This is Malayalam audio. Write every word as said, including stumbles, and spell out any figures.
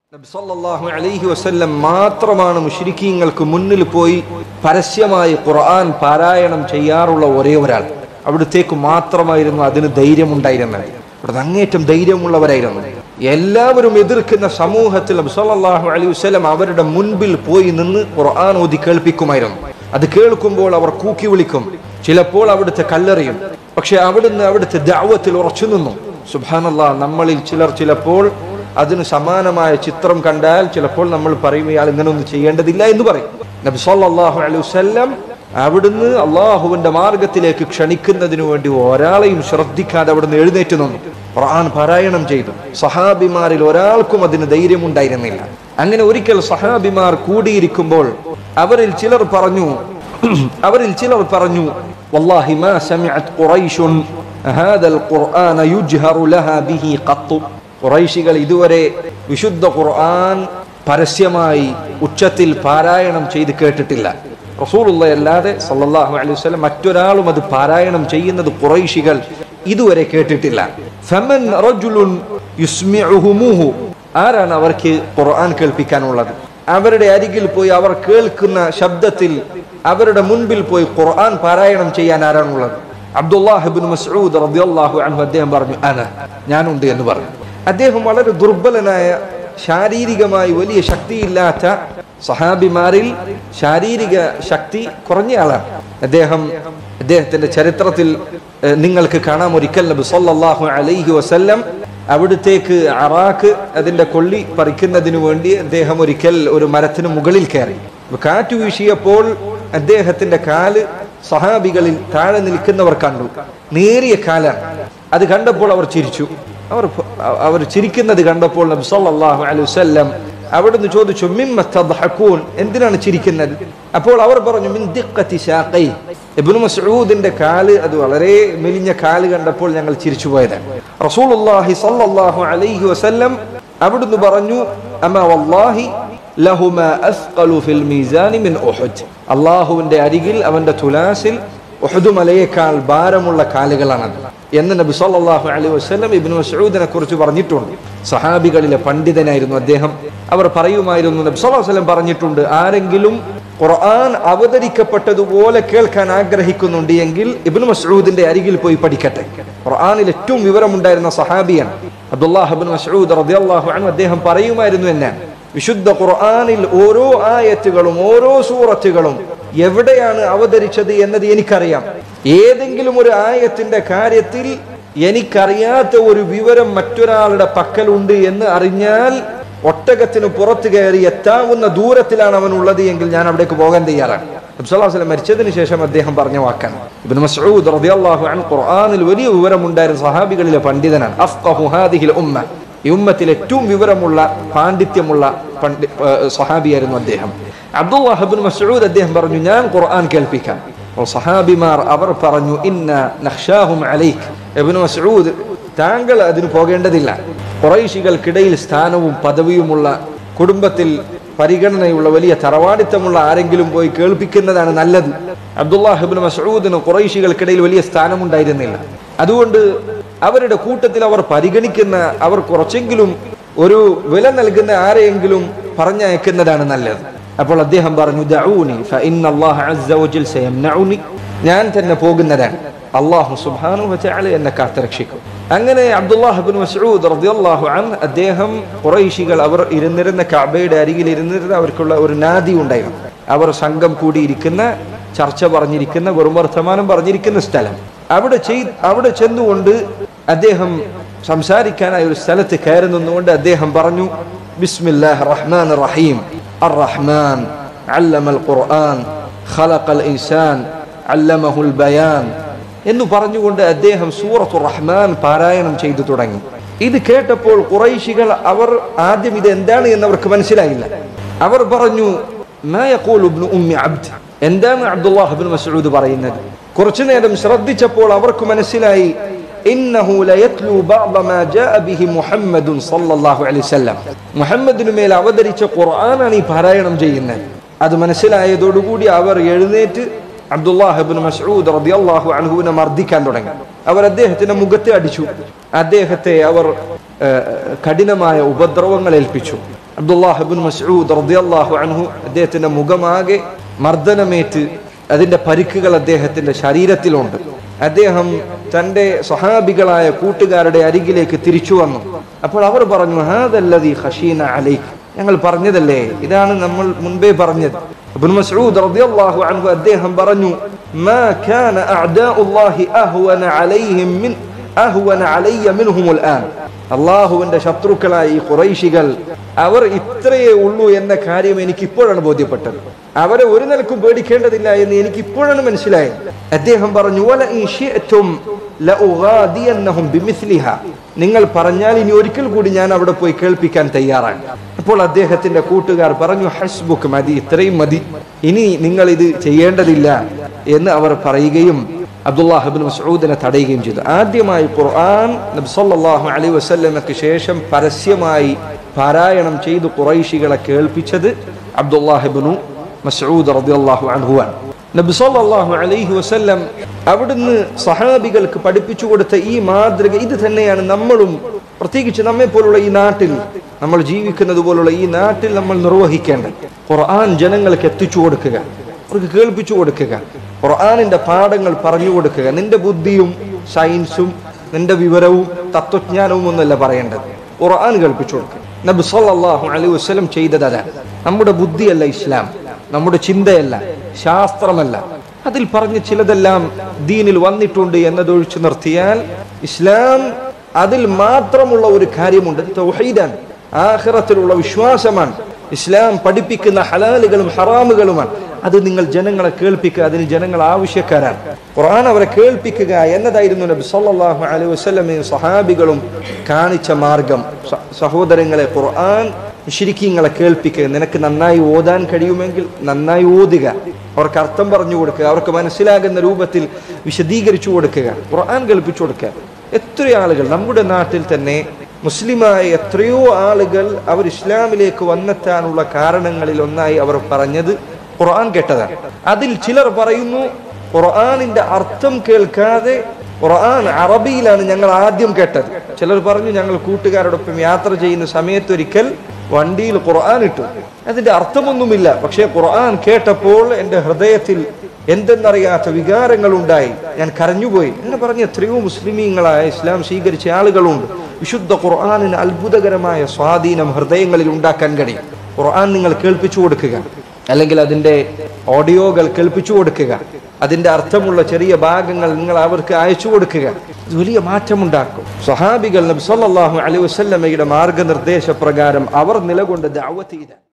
നബി സല്ലല്ലാഹു അലൈഹി വസല്ലം മാത്രമാണ് മുശ്രിക്കീങ്ങൾക്ക് മുന്നിൽ പോയി പരസ്യമായി ഖുർആൻ പാരായണം ചെയ്യാറുള്ള ഒരേ ഒരാൾ. അവിടത്തേക്ക് മാത്രമായിരുന്നു അതിന് ധൈര്യമുണ്ടായിരുന്നത്. അവിടെ അങ്ങേറ്റം ധൈര്യമുള്ളവരായിരുന്നു. എല്ലാവരും എതിർക്കുന്ന സമൂഹത്തിൽ നബി സല്ലല്ലാഹു അലൈഹി വസല്ലം അവരുടെ മുൻപിൽ പോയി നിന്ന് ഖുർആൻ ഓതി കേൾപ്പിക്കുമായിരുന്നു. അത് കേൾക്കുമ്പോൾ അവർ കൂക്കി വിളിക്കും, ചിലപ്പോൾ അവിടുത്തെ കല്ലെറിയും. പക്ഷെ അവിടുന്ന് അവിടുത്തെ ദഅവത്തിൽ ഉറച്ചു നിന്നു. സുബ്ഹാനല്ലാഹ്, നമ്മളിൽ ചിലർ ചിലപ്പോൾ അതിന് സമാനമായ ചിത്രം കണ്ടാൽ ചിലപ്പോൾ നമ്മൾ പറയും ഇയാൾ ഇങ്ങനെ ഒന്നും ചെയ്യേണ്ടതില്ല എന്ന് പറയും. നബി സല്ലല്ലാഹു അലൈഹി വസല്ലം അവിടുന്ന് അള്ളാഹുവിന്റെ മാർഗത്തിലേക്ക് ക്ഷണിക്കുന്നതിനു വേണ്ടി ഒരാളെയും ശ്രദ്ധിക്കാതെ അവിടുന്ന് എഴുന്നേറ്റ് നിന്നു, ഖുർആൻ പാരായണം ചെയ്തു. സഹാബിമാരിൽ ഒരാൾക്കും അതിന് ധൈര്യമുണ്ടായിരുന്നില്ല. അങ്ങനെ ഒരിക്കൽ സഹാബിമാർ കൂടിയിരിക്കുമ്പോൾ അവരിൽ ചിലർ പറഞ്ഞു അവരിൽ ചിലർ പറഞ്ഞു വല്ലാഹി മാ സമിഅത് ഖുറൈശുൻ ഹാദൽ ഖുർആന യുജ്ഹറു ലഹാ ബിഹി ഖത്തു. ഖുറൈശികൾ ഇതുവരെ വിശുദ്ധ ഖുർആൻ പരസ്യമായി ഉച്ചത്തിൽ പാരായണം ചെയ്ത് കേട്ടിട്ടില്ല. റസൂലുള്ളാഹി അല്ലാതെ സല്ലല്ലാഹു അലൈഹി വസല്ലം മറ്റൊരാളും അത് പാരായണം ചെയ്യുന്നത് ഖുറൈശികൾ ഇതുവരെ കേട്ടിട്ടില്ല. ഫമൻ റജുലുൻ യുസ്മിഉഹുമുഹു, ആരാണ് അവർക്ക് ഖുർആൻ കേൾപ്പിക്കാനുള്ളത്? അവരുടെ അരികിൽ പോയി അവർ കേൾക്കുന്ന ശബ്ദത്തിൽ അവരുടെ മുൻപിൽ പോയി ഖുർആൻ പാരായണം ചെയ്യാൻ ആരാണുള്ളത്? അബ്ദുല്ലാഹ് ഇബ്നു മസ്ഊദ് റളിയല്ലാഹു അൻഹു അദ്ദേഹം പറഞ്ഞു, അന ഞാനുണ്ട് എന്ന് പറഞ്ഞു. അദ്ദേഹം വളരെ ദുർബലനായ, ശാരീരികമായി വലിയ ശക്തിയില്ലാത്ത സഹാബിമാരിൽ ശാരീരിക ശക്തി കുറഞ്ഞ ആളാണ് അദ്ദേഹം. അദ്ദേഹത്തിന്റെ ചരിത്രത്തിൽ നിങ്ങൾക്ക് കാണാം, ഒരിക്കൽ നബി സല്ലല്ലാഹു അലൈഹി വസല്ലം അവിടുത്തേക്ക് അറാക്ക് അതിന്റെ കൊള്ളി പറിക്കുന്നതിനു വേണ്ടി അദ്ദേഹം ഒരിക്കൽ ഒരു മരത്തിന് മുകളിൽ കയറി. കാറ്റു വീശിയപ്പോൾ അദ്ദേഹത്തിന്റെ കാല് സഹാബികളിൽ താഴെ നിൽക്കുന്നവർ കണ്ടു. നേരിയ കാലാണ്. അത് കണ്ടപ്പോൾ അവർ ചിരിച്ചു. അവർ അവർ ചിരിക്കുന്നത് കണ്ടപ്പോൾ നബി സല്ലല്ലാഹു അലൈഹി വസല്ലം അവിടുന്ന് ചോദിച്ചു, മിമ്മ തദ്ഹഖൂൻ, എന്തിനാണ് ചിരിക്കുന്നത്? അപ്പോൾ അവർ പറഞ്ഞു, മിൻ ദിഖ്ഖതി സാഖൈ, ഇബ്നു മസ്ഊദിന്റെ കാല് അത് വളരെ മെലിഞ്ഞ കാല് കണ്ടപ്പോൾ ഞങ്ങൾ ചിരിച്ചു പോയതാണ്. റസൂലുള്ളാഹി സല്ലല്ലാഹു അലൈഹി വസല്ലം അവിടുന്ന് പറഞ്ഞു, അമാ വല്ലാഹി ലഹുമാ അസ്ഖലു ഫിൽ മീസാനി മിൻ ഉഹുദ്, അല്ലാഹുവിന്റെ അരികിൽ അവന്റെ തുലാസിൽ ഉഹുദ് മലയേക്കാൾ ഭാരമുള്ള കാലുകളാണ് എന്ന് നബി സല്ലല്ലാഹു അലൈഹി വസല്ലം ഇബ്നു മസ്ഊദിനെ കുറിച്ച് പറഞ്ഞിട്ടുണ്ട്. സഹാബികളിലെ പണ്ഡിതനായിരുന്നു അദ്ദേഹം. അവർ പറയുമായിരുന്നു, നബി സല്ലല്ലാഹു അലൈഹി വസല്ലം പറഞ്ഞിട്ടുണ്ട്, ആരെങ്കിലും ഖുർആൻ അവതരിക്കപ്പെട്ടതുപോലെ കേൾക്കാൻ ആഗ്രഹിക്കുന്നുണ്ട് എങ്കിൽ ഇബ്നു മസ്ഊദിന്റെ അരികിൽ പോയി പഠിക്കട്ടെ. ഖുർആനിൽ ഏറ്റവും വിവരമുണ്ടായിരുന്ന സഹാബിയാണ് അബ്ദുല്ലാഹ് ഇബ്നു മസ്ഊദ് റളിയല്ലാഹു അൻഹു. അദ്ദേഹം പറയുമായിരുന്നു, എന്നെ വിശുദ്ധ ഖുർആനിൽ ഓരോ ആയത്തുകളും ഓരോ സൂറത്തുകളും എവിടെയാണ് അവതരിച്ചത് എന്നത് എനിക്കറിയാം. ഏതെങ്കിലും ഒരു ആയത്തിന്റെ കാര്യത്തിൽ എനിക്കറിയാത്ത ഒരു വിവരം മറ്റൊരാളുടെ പക്കലുണ്ട് എന്ന് അറിഞ്ഞാൽ ഒട്ടകത്തിന് പുറത്തു കയറി എത്താവുന്ന ദൂരത്തിലാണ് അവൻ ഉള്ളത് എങ്കിൽ ഞാൻ അവിടേക്ക് പോകാൻ തയ്യാറാണ്. നബി സല്ലല്ലാഹു അലൈഹി വസല്ലം മരിച്ചതിന് ശേഷം അദ്ദേഹം പറഞ്ഞ വാക്കാണ്. ഇബ്നു മസ്ഊദ് റളിയല്ലാഹു അൻഹു ഖുർആനിൽ വലിയ വിവരമുണ്ടായിരുന്ന സഹാബികളിലെ പണ്ഡിതനാണ്. അഫ്ഖഹു ഹാദിഹിൽ ഉമ്മ, ഈ ഉമ്മത്തിൽ ഏറ്റവും വിവരമുള്ള പാണ്ഡിത്യമുള്ള പണ്ഡി സഹാബിയായിരുന്നു അദ്ദേഹം. അബ്ദുല്ലാഹ് ഇബ്നു മസ്ഊദ് അദ്ദേഹം പറഞ്ഞു, ഞാൻ ഖുർആൻ കേൾപ്പിക്കാം. സഹാബിമാർ അവർ പറഞ്ഞു, ഇന്ന നഖ്ശാഹും അലൈക്, ഇബ്നു മസ്ഊദ് താങ്കൾ അതിന് പോകേണ്ടതില്ല. ഖുറൈശികൾക്കിടയിൽ സ്ഥാനവും പദവിയുമുള്ള, കുടുംബത്തിൽ പരിഗണനയുള്ള, വലിയ തറവാടിത്തമുള്ള ആരെങ്കിലും പോയി കേൾപ്പിക്കുന്നതാണ് നല്ലത്. അബ്ദുല്ലാഹ് ഇബ്നു മസ്ഊദിന് ഖുറൈശികൾക്കിടയിൽ വലിയ സ്ഥാനമുണ്ടായിരുന്നില്ല. അതുകൊണ്ട് അവരുടെ കൂട്ടത്തിൽ അവർ പരിഗണിക്കുന്ന, അവർ കുറച്ചെങ്കിലും ഒരു വില നൽകുന്ന ആരെയെങ്കിലും പറഞ്ഞയക്കുന്നതാണ് നല്ലത്. അപ്പോൾ അദ്ദേഹം പറഞ്ഞു, ദഊനി ഫഇന്നല്ലാഹ അസ്സ വജൽ സയംനഉനി, ഞാൻ തന്നെ പോകുന്നതാണ്, അല്ലാഹു സുബ്ഹാനഹു വതആല എന്നെ കാത്തുരക്ഷിക്കും. അങ്ങനെ അബ്ദുല്ലാഹ് ഇബ്നു മസ്ഊദ് റളിയല്ലാഹു അൻഹു അദ്ദേഹം ഖുറൈശികൾ അവർ ഇരുന്നിരുന്ന കഅബയുടെ അരികിൽ ഇരുന്നിരുന്ന അവർക്കുള്ള ഒരു നാദി ഉണ്ടായിരുന്നു. അവർ സംഘം കൂടിയിരിക്കുന്ന, ചർച്ച പറഞ്ഞിരിക്കുന്ന, വെറും വർത്തമാനം പറഞ്ഞിരിക്കുന്ന സ്ഥലം. അവിടെ ചെയ് അവിടെ ചെന്നുകൊണ്ട് അദ്ദേഹം സംസാരിക്കാനായി ഒരു സ്ഥലത്ത് കയറി നിന്നുകൊണ്ട് അദ്ദേഹം പറഞ്ഞു, ബിസ്മില്ലാഹിർ റഹ്മാനിർ റഹീം, അർ-റഹ്മാൻ അല്ലമൽ ഖുർആൻ ഖലഖൽ ഇൻസാൻ അല്ലമഹുൽ ബയാൻ എന്ന് പറഞ്ഞുകൊണ്ട് അദ്ദേഹം സൂറത്തുർ റഹ്മാൻ പാരായണം ചെയ്തു തുടങ്ങി. ഇത് കേട്ടപ്പോൾ ഖുറൈശികൾ അവർ ആദ്യം ഇത് എന്താണ് എന്ന് അവർക്ക് മനസ്സിലായില്ല. അവർ പറഞ്ഞു, മാ യഖൂലു ഇബ്നു ഉമ്മി അബ്ദ്, എന്താണ് അബ്ദുല്ലാഹ് ഇബ്നു മസ്ഊദ് പറയുന്നത്? കുറച്ചു നേരം ശ്രദ്ധിച്ചപ്പോൾ അവർക്ക് മനസ്സിലായി, ഇന്നഹു ലയത്ലു ബഅദ മാ ജാഅ ബിഹി മുഹമ്മദുൻ സല്ലല്ലാഹു അലൈഹി വസല്ലം, മുഹമ്മദിനു മേൽ അവതരിച്ച ഖുർആനാണ് ഈ പാരായണം ചെയ്യുന്നത്. അത് മനസ്സിലായതോടുകൂടി അവർ എഴുന്നേറ്റ് അബ്ദുല്ലാഹ് ഇബ്നു മസ്ഊദ് റളിയല്ലാഹു അൻഹുവിനെ മർദ്ദിക്കാൻ തുടങ്ങി. അവർ അദ്ദേഹത്തിന്റെ മുഖത്തെ അടിച്ചു. അദ്ദേഹത്തെ അവർ കഠിനമായ ഉപദ്രവങ്ങൾ ഏൽപ്പിച്ചു. അബ്ദുല്ലാഹ് ഇബ്നു മസ്ഊദ് റളിയല്ലാഹു അൻഹു അദ്ദേഹത്തിന്റെ മുഖമാകെ മർദ്ദനമേറ്റ് അതിന്റെ പരിക്കുകൾ അദ്ദേഹത്തിന്റെ ശരീരത്തിലുണ്ട്. അദ്ദേഹം തന്റെ സ്വഹാബികളായ കൂട്ടുകാരുടെ അരികിലേക്ക് തിരിച്ചു വന്നു. അപ്പോൾ അവർ പറഞ്ഞു, ഹാദല്ലദീ ഖശീന അലൈക, ഞങ്ങൾ പറഞ്ഞതല്ലേ, ഇതാണ് നമ്മൾ മുൻപേ പറഞ്ഞത്. ഇബ്നു മസ്ഊദ് റളിയല്ലാഹു അൻഹു അദ്ദേഹം പറഞ്ഞു, മാ കാന അഅദാഉല്ലാഹി അഹ്വന അലൈഹിം മിൻ അഹ്വന അലയ്യ മിൻഹുമുൽ ആൻ. അല്ലാഹുവിന്റെ ശത്രുക്കളായ ഈ ഖുറൈശികൾ അവർ ഇത്രയേ ഉള്ളൂ എന്ന കാര്യം എനിക്ക് ഇപ്പോഴാണ് ബോധ്യപ്പെട്ടത്. അവരെ ഒരു നിലക്കും പേടിക്കേണ്ടതില്ല എന്ന് എനിക്ക് ഇപ്പോഴാണ് മനസ്സിലായത്. അദ്ദേഹം പറഞ്ഞു, വല ഇൻ ശിഅ്തും ലഉഗാദിയന്നഹും ബിമിസ്ലിഹാ, നിങ്ങൾ പറഞ്ഞാൽ ഇനി ഒരിക്കൽ കൂടി ഞാൻ അവിടെ പോയി കേൾപ്പിക്കാൻ തയ്യാറാണ്. അപ്പോൾ അദ്ദേഹത്തിന്റെ കൂട്ടുകാർ പറഞ്ഞു, ഹസ്ബുക്, മതി, ഇത്രയും മതി, ഇനി നിങ്ങൾ ഇത് ചെയ്യേണ്ടതില്ല എന്ന് അവർ പറയുകയും അബ്ദുല്ലാഹ് ഇബ്നു മസ്ഊദിനെ തടയുകയും ചെയ്തു. ആദ്യമായി ഖുർആൻ നബി സല്ലല്ലാഹു അലൈഹി വസല്ലമയ്ക്ക് ശേഷം പരസ്യമായി പാരായണം ചെയ്ത് ഖുറൈശികളെ കേൾപ്പിച്ചത് അബ്ദുല്ലാഹ് ഇബ്നു മസ്ഊദ് റളിയല്ലാഹു അൻഹു ആണ്. നബി സല്ലല്ലാഹു അലൈഹി വസല്ലം അവിടുന്ന് സഹാബികൾക്ക് പഠിപ്പിച്ചു കൊടുത്ത ഈ മാതൃക ഇത് തന്നെയാണ് നമ്മളും, പ്രത്യേകിച്ച് നമ്മെ പോലുള്ള ഈ നാട്ടിൽ, നമ്മൾ ജീവിക്കുന്നത് പോലുള്ള ഈ നാട്ടിൽ നമ്മൾ നിർവഹിക്കേണ്ടത്. ഖുർആൻ ജനങ്ങൾക്ക് എത്തിച്ചു കൊടുക്കുക, അവർക്ക് കേൾപ്പിച്ചു കൊടുക്കുക, ഖുർആനിന്റെ പാഠങ്ങൾ പറഞ്ഞു കൊടുക്കുക. നിന്റെ ബുദ്ധിയും സയൻസും നിന്റെ വിവരവും തത്വജ്ഞാനവും ഒന്നല്ല പറയേണ്ടത്, ഖുർആൻ കേൾപ്പിച്ചു കൊടുക്കുക. നബി സല്ലല്ലാഹു അലൈഹി വസല്ലം ചെയ്തത് അതാണ്. നമ്മുടെ ബുദ്ധിയല്ല ഇസ്ലാം, നമ്മുടെ ചിന്തയല്ല, ശാസ്ത്രമല്ല. അതിൽ പറഞ്ഞ് ചിലതെല്ലാം ദീനിൽ വന്നിട്ടുണ്ട് എന്നതൊഴിച്ചു നിർത്തിയാൽ ഇസ്ലാം അതിൽ മാത്രമുള്ള ഒരു കാര്യമുണ്ട്, തൗഹീദാണ്, ആഖിറത്തിലുള്ള വിശ്വാസമാണ്. ഇസ്ലാം പഠിപ്പിക്കുന്ന ഹലാലുകളും ഹറാമുകളുമാണ്. അത് നിങ്ങൾ ജനങ്ങളെ കേൾപ്പിക്കുക, അതിന് ജനങ്ങൾ ആവശ്യക്കാരാണ്. ഖുർആൻ അവരെ കേൾപ്പിക്കുക എന്നതായിരുന്നു നബി സല്ലല്ലാഹു അലൈഹി വസല്ലമയും സഹാബികളും കാണിച്ച മാർഗം. സഹോദരങ്ങളെ, ഖുർആൻ മുശ്രിക്കീങ്ങളെ കേൾപ്പിക്കുക. നിനക്ക് നന്നായി ഓതാൻ കഴിയുമെങ്കിൽ നന്നായി ഓതുക, അവർക്ക് അർത്ഥം പറഞ്ഞു കൊടുക്കുക, അവർക്ക് മനസ്സിലാകുന്ന രൂപത്തിൽ വിശദീകരിച്ചു കൊടുക്കുക, ഖുർആൻ കേൾപ്പിച്ചു കൊടുക്കുക. എത്രയോ ആളുകൾ നമ്മുടെ നാട്ടിൽ തന്നെ മുസ്ലിമായ എത്രയോ ആളുകൾ അവർ ഇസ്ലാമിലേക്ക് വന്നെത്താനുള്ള കാരണങ്ങളിൽ ഒന്നായി അവർ പറഞ്ഞത് ഖുർആൻ കേട്ടതാണ്. അതിൽ ചിലർ പറയുന്നു, ഖുർആനിന്റെ അർത്ഥം കേൾക്കാതെ ഖുർആൻ അറബിയിലാണ് ഞങ്ങൾ ആദ്യം കേട്ടത്. ചിലർ പറഞ്ഞു, ഞങ്ങൾ കൂട്ടുകാരോടൊപ്പം യാത്ര ചെയ്യുന്ന സമയത്തൊരിക്കൽ വണ്ടിയിൽ ഖുർആൻ ഇട്ടു, അതിന്റെ അർത്ഥമൊന്നുമില്ല, പക്ഷേ ഖുർആൻ കേട്ടപ്പോൾ എൻ്റെ ഹൃദയത്തിൽ എന്തെന്നറിയാത്ത വികാരങ്ങൾ ഉണ്ടായി, ഞാൻ കരഞ്ഞുപോയി എന്ന് പറഞ്ഞ് എത്രയോ മുസ്ലിമീങ്ങളായ ഇസ്ലാം സ്വീകരിച്ച ആളുകളുണ്ട്. വിശുദ്ധ ഖുർആനിന് അത്ഭുതകരമായ സ്വാധീനം ഹൃദയങ്ങളിൽ ഉണ്ടാക്കാൻ കഴിയും. ഖുർആൻ നിങ്ങൾ കേൾപ്പിച്ചു കൊടുക്കുക, അല്ലെങ്കിൽ അതിന്റെ ഓഡിയോകൾ കേൾപ്പിച്ചു കൊടുക്കുക, അതിന്റെ അർത്ഥമുള്ള ചെറിയ ഭാഗങ്ങൾ നിങ്ങൾ അവർക്ക് അയച്ചു കൊടുക്കുക. വലിയ മാറ്റമുണ്ടാക്കും. സ്വഹാബികൾ നബി സല്ലല്ലാഹു അലൈഹി വസല്ലമയുടെ മാർഗനിർദ്ദേശ പ്രകാരം അവർ നിലകൊണ്ട് ദഅവത്ത് ചെയ്ത